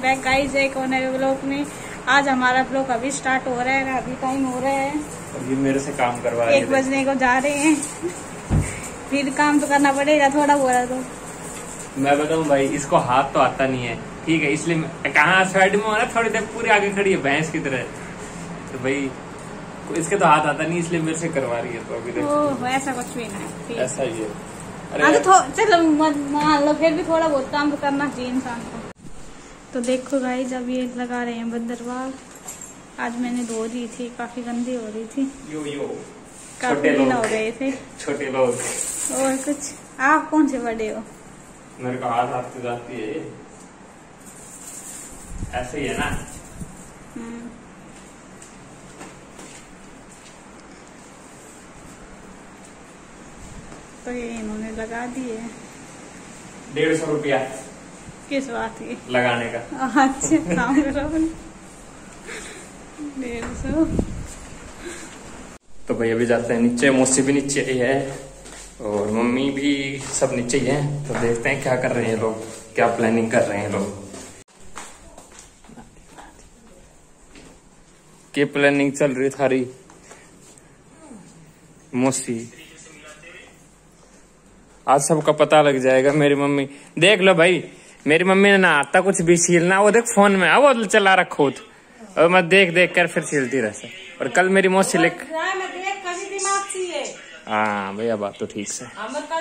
Back guys एक नए blog में। आज हमारा ब्लॉग अभी स्टार्ट हो रहा है, अभी टाइम हो रहा है, अभी मेरे से काम करवा रहे हैं, 1 बजने को जा रहे हैं। फिर काम तो करना पड़ेगा थोड़ा बोला तो। मैं बताऊं भाई, इसको हाथ तो आता नहीं है, ठीक है, इसलिए कहाँ साइड में हो ना, थोड़ी देर पूरी आगे खड़ी है भैंस की तरह, तो भाई इसके तो हाथ आता नहीं, इसलिए मेरे से करवा रही है। तो अभी देखो ऐसा कुछ भी ना है, ऐसा ही है। अरे तो चलो मान लो, फिर भी थोड़ा बहुत काम तो करना चाहिए इंसान को। तो देखो गाइस अब ये लगा रहे हैं बंदरवाल। आज मैंने धो दी थी, काफी गंदी हो रही थी, काफी दिन हो गए थे। छोटे लोग और कुछ, आप कौन से बड़े हो? मेरे को हाथ हाथ जाती है, ऐसे ही है ना। तो ये इन्होंने लगा दिए 150 रुपया। किस बात की? लगाने का। अच्छा काम करो 150। तो भाई अभी जाते हैं नीचे, मौसी भी नीचे ही है और मम्मी भी, सब नीचे ही है। तो देखते हैं क्या कर रहे हैं लोग, क्या प्लानिंग कर रहे हैं लोग, क्या प्लानिंग चल रही थारी मौसी। आज सबका पता लग जाएगा। मेरी मम्मी देख लो भाई, मेरी मम्मी ने ना आता कुछ भी सीलना, वो देख फोन में वो चला रखा खुद, और मैं देख देख कर फिर सीलती रहती। और कल मेरी मौसी लिख, हाँ भैया बात तो ठीक से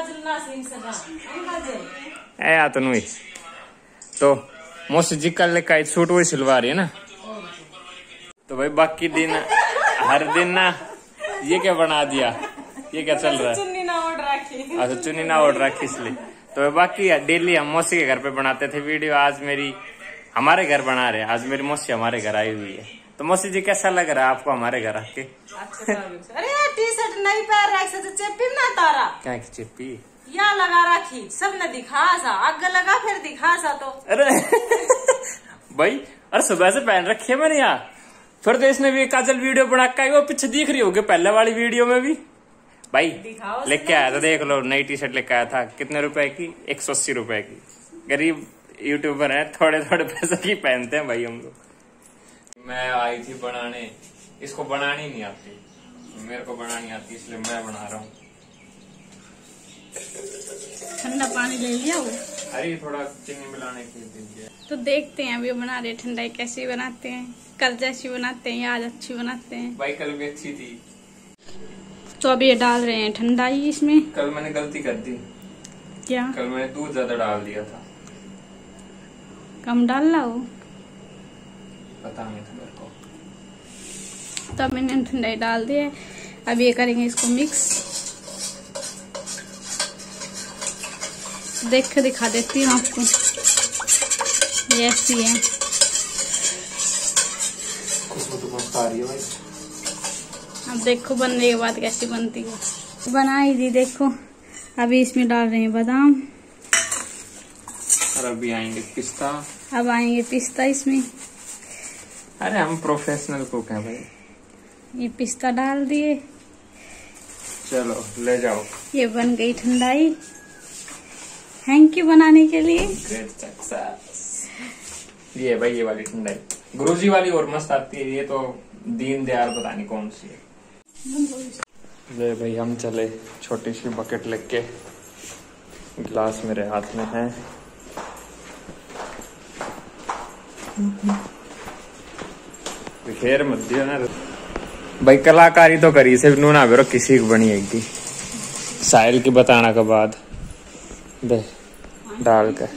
या तो नहीं। तो मौसी जी कल लेकर सूट वही सिलवा रही है ना। तो भाई बाकी दिन हर दिन ना ये क्या बना दिया, ये क्या चल रहा है? चुन्नी ना ओढ़ रखी इसलिए। तो बाकी डेली हम मौसी के घर पे बनाते थे वीडियो, आज मेरी हमारे घर बना रहे, आज मेरी मौसी हमारे घर आई हुई है। तो मौसी जी कैसा लग रहा है आपको हमारे घर आके? अरे यार टी शर्ट नहीं पहन रहा, तो चेपी ना तारा क्या की चेपी या लगा रखी, सब ने दिखा सा, आग लगा फिर दिखा सा। तो अरे भाई अरे सुबह से पहन रखी है मैंने यहाँ। फिर तो इसने भी काजल वीडियो बना के वो पीछे दिख रही होगी पहले वाली वीडियो में भी। भाई लेके आया था, देख लो, नई टी शर्ट लेके आया था। कितने रुपए की? 180 रुपए की। गरीब यूट्यूबर है, थोड़े थोड़े पैसे की पहनते हैं भाई हम लोग। मैं आई थी बनाने, इसको बनानी नहीं आती, मेरे को बनानी आती, इसलिए मैं बना रहा हूँ। ठंडा पानी ले लिया वो, अरे थोड़ा चीनी मिलाने के लिए। तो देखते हैं अभी बना रहे ठंडाई कैसी बनाते हैं, कल जैसी बनाते हैं या आज अच्छी बनाते हैं। भाई कल भी अच्छी थी। तो अभी ये डाल रहे हैं ठंडाई इसमें। कल मैंने गलती कर दी। क्या? कल मैंने दूध ज्यादा डाल दिया था। कम डालना हो, पता नहीं था मेरे को। तब मैंने ठंडाई डाल दिया। अब ये करेंगे इसको मिक्स, देख के दिखा देती हूँ आपको, ये ऐसी है। अब देखो बनने के बाद कैसी बनती है। बना ही दी देखो। अभी इसमें डाल रहे हैं बादाम, और अभी आएंगे पिस्ता। अब आएंगे पिस्ता इसमें। अरे हम प्रोफेशनल कुक हैं भाई। ये पिस्ता डाल दिए, चलो ले जाओ। ये बन गई ठंडाई। थैंक यू बनाने के लिए। Great success. ये भाई ये वाली ठंडाई गुरुजी वाली और मस्त आती है, ये तो दीन दयाल पता नहीं कौन सी है। ले भाई हम चले, छोटी सी बकेट लेके, गिलास मेरे हाथ में है। खेर मत दियो ना भाई, कलाकारी तो करी, सिर्फ नूना बेरो किसी की बनी एक साहिल की बताना के बाद दे डाल के।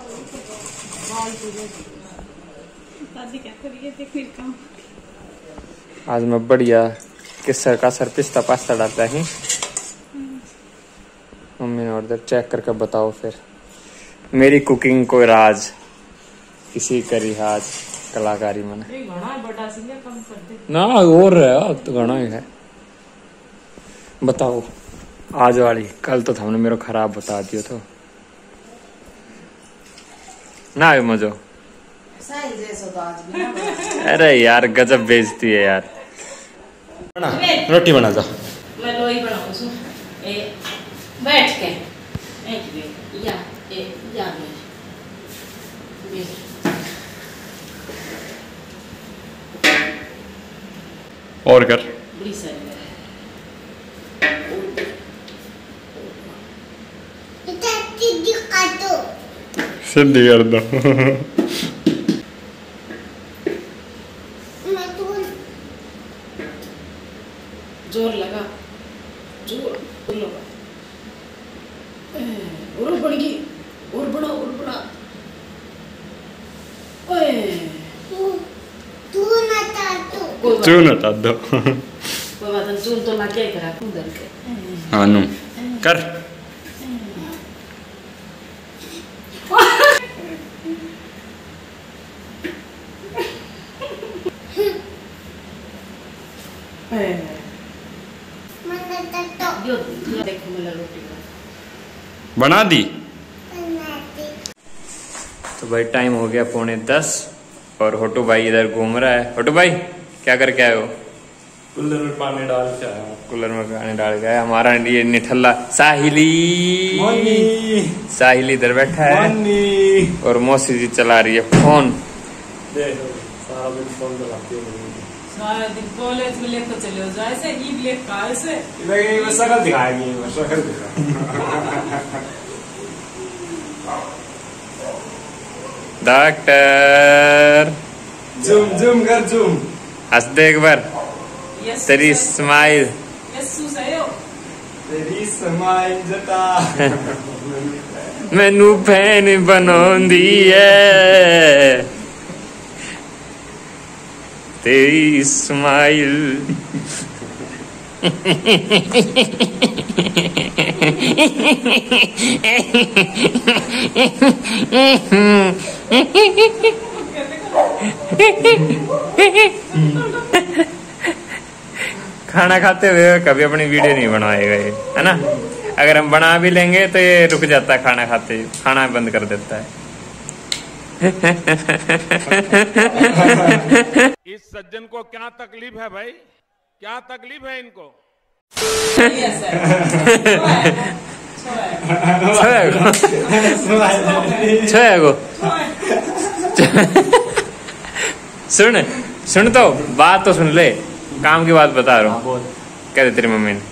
आज मैं बढ़िया किसर का सर पिस्ता पास्ता डालता है। मम्मी ने ऑर्डर चेक करके बताओ फिर। मेरी कुकिंग को राज किसी करी आज कलाकारी मन ना और है तो घना ही है। बताओ आज वाली, कल तो हमने मेरे खराब बता दियो तो ना आयो मजो। अरे यार गजब बेइज्जती है यार। रोटी बना जा, मैं लोई बनाऊं बैठ के या और कर बड़ी सारी सीधी कर दो। जोर लगा, जोर लगा। और बढ़ गई, और बड़ा, और बड़ा। ओए चून हटा दो। कोई बात नहीं, चून तो ना क्या करा उधर के। हाँ नु कर। देखो मेरा रोटी बना दी। तो भाई टाइम हो गया 9:45 और होटू भाई इधर घूम रहा है। होटू भाई क्या करके आए हो? कूलर में पानी डाल के आया। कूलर में पानी डाल के आया। हमारा ये निठल्ला साहिली इधर बैठा है और मौसी जी चला रही है फोन। सारा दिन फोन चलाती है। सारा दिन कॉलेज में लेकर चले हो जाए से ई ब्लैक कार से शकल दिखाएगी, शकल डॉक्टर जूम जूम कर जूम। हंस दे एक बार। तेरी स्माइल तेरी स्माइल जता मैनू फैन बनाउंदी है तेरी स्माइल। खाना खाते हुए कभी अपनी वीडियो नहीं बनवाएगा ये, है ना? अगर हम बना भी लेंगे तो ये रुक जाता है खाना खाते, खाना बंद कर देता है। इस सज्जन को क्या तकलीफ है भाई, क्या तकलीफ है इनको? सुन सुन तो बात तो सुन ले, काम की बात बता रहा हूँ। कह दे तेरी मम्मी ने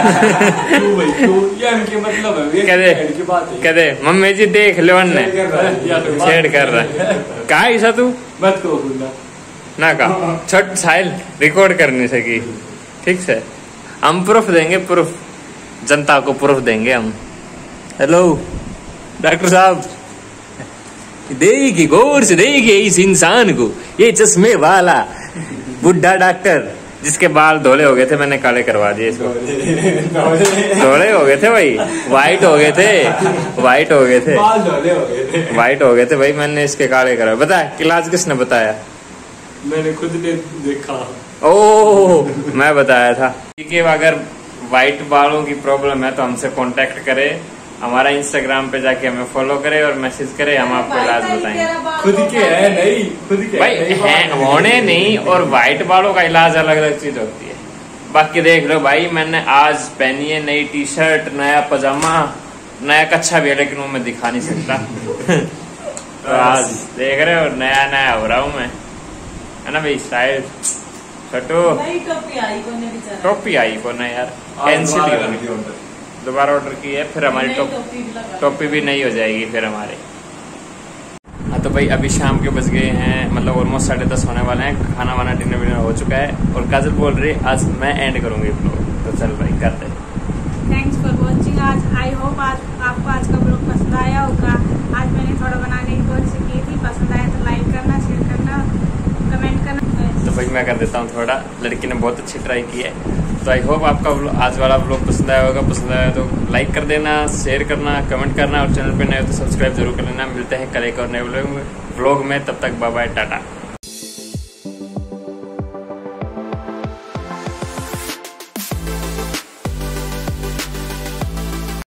कह दे मम्मी जी देख ले वन्ने छेड़ कर रहा है। कहा ऐसा तू मत को ना कहा छठ साइल रिकॉर्ड कर नहीं सकी। ठीक से हम प्रूफ देंगे, प्रूफ जनता को प्रूफ देंगे हम। हेलो डॉक्टर साहब, देखिए गौर से देखिए इस इंसान को, ये चश्मे वाला बुढ़ा डॉक्टर जिसके बाल धोले हो गए थे, मैंने काले करवा दिए इसको। धोले हो गए थे भाई, वाइट हो गए थे, वाइट हो गए थे, बाल धोले हो गए थे, वाइट हो गए थे भाई। मैंने इसके काले करवा। बता इलाज किसने बताया? मैंने खुद ने देखा। ओह मैं बताया था। ठीक है, अगर वाइट बालों की प्रॉब्लम है तो हमसे कांटेक्ट करें, हमारा इंस्टाग्राम पे जाके हमें फॉलो करें और मैसेज करें, हम आपको इलाज बताएंगे। खुद के है नहीं, खुद के भाई हैं होने नहीं, और व्हाइट बालों का इलाज अलग अलग चीज होती है। बाकी देख लो भाई, मैंने आज पहनी है नई टी शर्ट, नया पजामा, नया कच्छा भी है लेकिन वो मैं दिखा नहीं सकता। तो आज देख रहे हो नया नया हो रहा हूँ मैं, है ना भाई? स्टाइल छोटू टोपी आई को ना यार, कैंसिल ही होगी, दोबारा ऑर्डर की है, फिर हमारी टोपी भी नहीं हो जाएगी फिर हमारे। हाँ तो भाई अभी शाम के बज गए हैं, मतलब ऑलमोस्ट 10:30 होने वाले हैं। खाना वाना डिनर विनर हो चुका है और काजल बोल रही है आज मैं एंड करूंगी ब्लॉग। तो चल भाई करते हैं। Thanks for watching. I hope आपको आज का ब्लॉग पसंद आया होगा। आज मैंने थोड़ा बनाने की कोशिश की थी, पसंद आया तो लाइक करना, शेयर करना, कमेंट करना। तो भाई मैं कर देता हूँ थोड़ा, लड़की ने बहुत अच्छी ट्राई की है। तो आई होप आपका आज वाला ब्लॉग पसंद आया होगा। पसंद आया तो लाइक कर देना, शेयर करना, कमेंट करना और चैनल पे नए हो तो सब्सक्राइब जरूर कर लेना। मिलते हैं कल एक और नए ब्लॉग में। तब तक बाय बाय, टाटा।